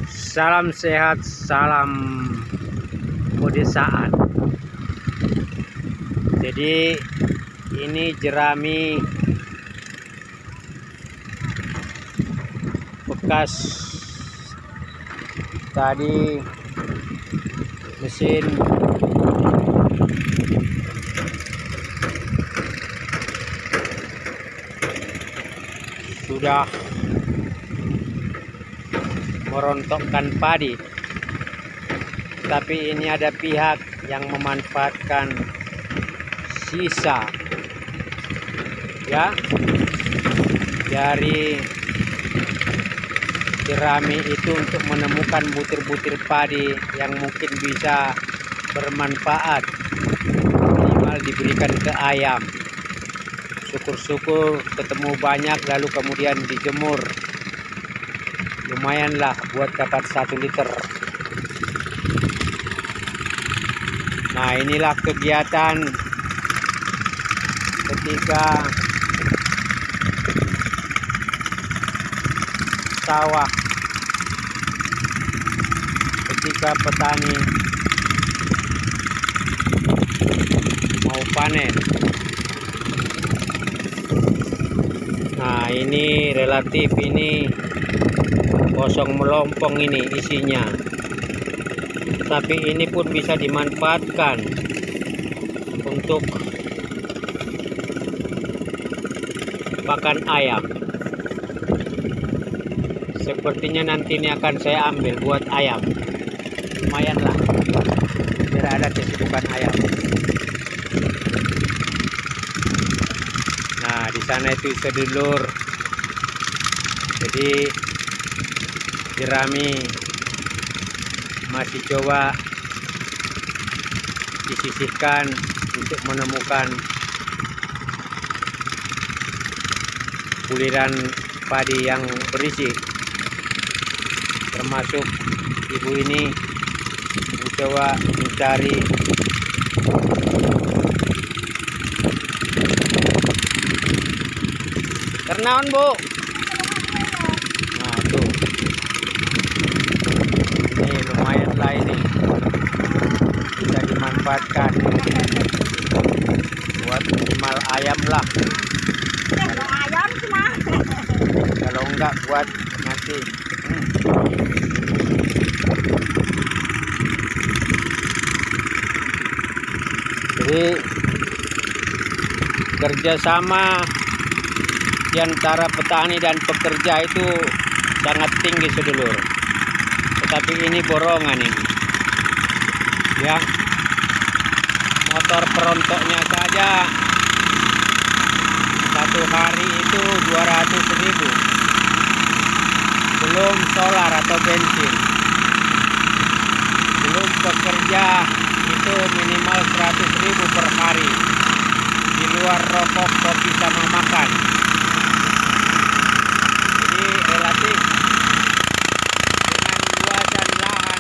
Salam sehat, salam pedesaan. Jadi ini jerami bekas tadi mesin sudah merontokkan padi, tapi ini ada pihak yang memanfaatkan sisa ya dari jerami itu untuk menemukan butir-butir padi yang mungkin bisa bermanfaat, minimal diberikan ke ayam. Syukur-syukur ketemu banyak lalu kemudian dijemur, lumayanlah buat dapat 1 liter. Nah, inilah kegiatan ketika sawah, ketika petani mau panen. Nah, ini relatif ini kosong melompong ini isinya, tapi ini pun bisa dimanfaatkan untuk pakan ayam. Sepertinya nanti ini akan saya ambil buat ayam, lumayan lah biar ada kesibukan ayam. Nah, di sana itu sedulur, jadi jerami masih coba disisihkan untuk menemukan buliran padi yang berisi, termasuk ibu ini mencoba mencari ternaon, Bu. Nah, tuh ini lumayan lah, ini bisa dimanfaatkan buat minimal ayam lah, kalau enggak buat nasi. Jadi kerjasama di antara petani dan pekerja itu sangat tinggi, sedulur. Tetapi ini borongan ini ya, motor perontoknya saja satu hari itu 200.000, belum solar atau bensin, belum pekerja itu minimal 100.000 per hari, di luar rokok, kopi, sama makan. Jadi relatif dengan luasan lahan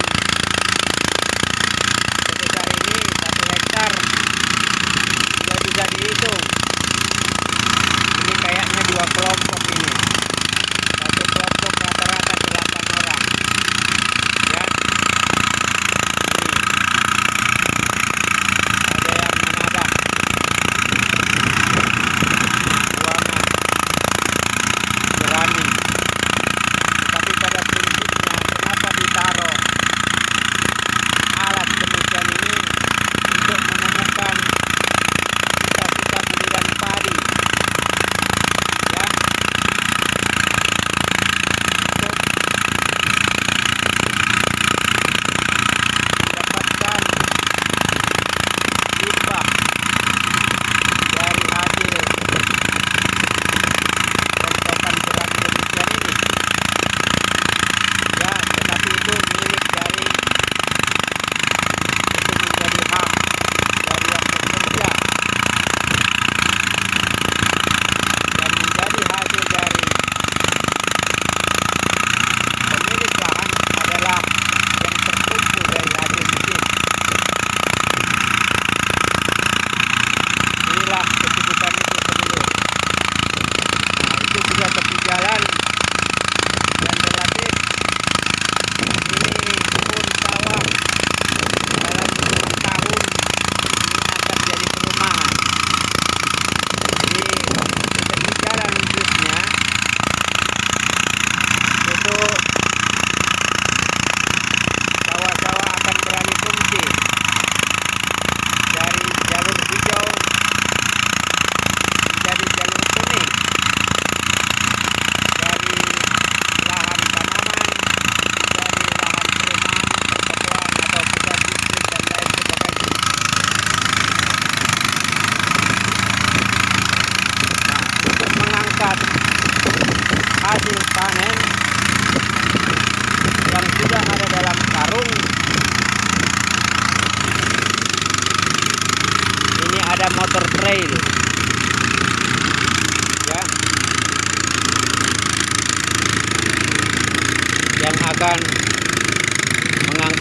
sebesar ini, 1 hektar sudah bisa dihitung. Ini kayaknya 2 kelompok ini, satu kelompok rata-rata 8 orang ya. Ini ada yang menadah buangan jerami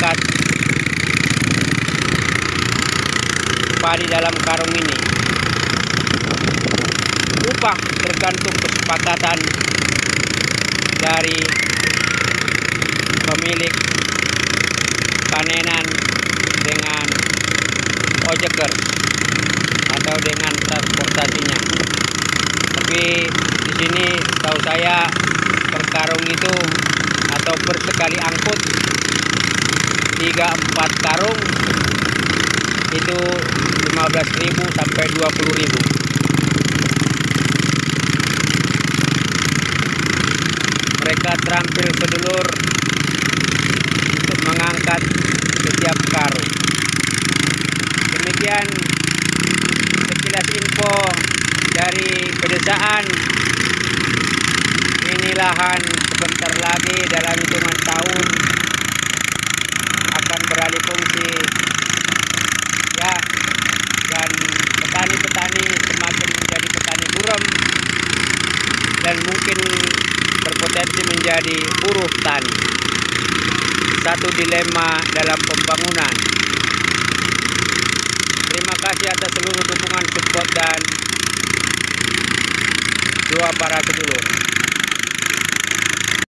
mengangkat padi dalam karung ini. Upah tergantung kesepakatan dari pemilik panenan dengan ojekers atau dengan transportasinya. Tapi di sini setahu saya per karung itu atau per sekali angkut 3-4 karung itu 15.000 sampai 20.000. Mereka terampil sedulur untuk mengangkat setiap karung. Demikian sekilas info dari pedesaan. Ini lahan sebentar lagi dalam hitungan tahun akan beralih fungsi ya, dan petani-petani semakin menjadi petani gurem dan mungkin berpotensi menjadi buruh tani. Satu dilema dalam pembangunan. Terima kasih atas seluruh dukungan, support dan doa para sedulur.